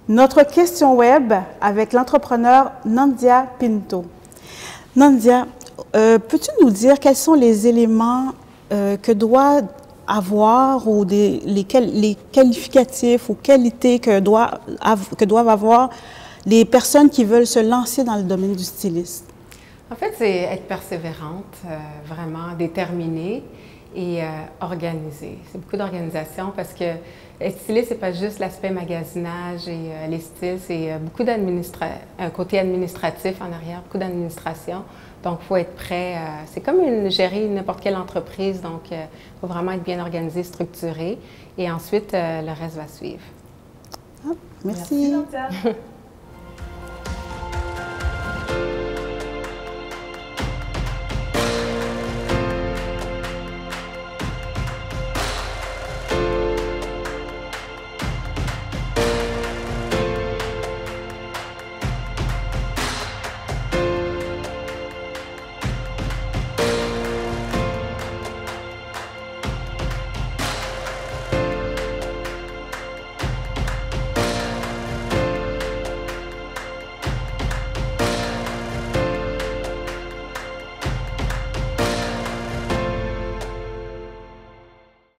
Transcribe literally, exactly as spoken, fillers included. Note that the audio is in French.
Notre question web avec l'entrepreneur Nandia Pinto. Nandia, euh, peux-tu nous dire quels sont les éléments euh, que doit avoir ou des, les, les qualificatifs ou qualités que, doit, que doivent avoir les personnes qui veulent se lancer dans le domaine du stylisme? En fait, c'est être persévérante, euh, vraiment déterminée et euh, organisée. C'est beaucoup d'organisation parce que être styliste, c'est pas juste l'aspect magasinage et euh, les styles, c'est euh, beaucoup d'administration, un côté administratif en arrière, beaucoup d'administration. Donc, il faut être prêt. Euh, c'est comme une, gérer n'importe quelle entreprise, donc il euh, faut vraiment être bien organisé, structuré et ensuite, euh, le reste va suivre. Ah, merci. Merci, Nandia.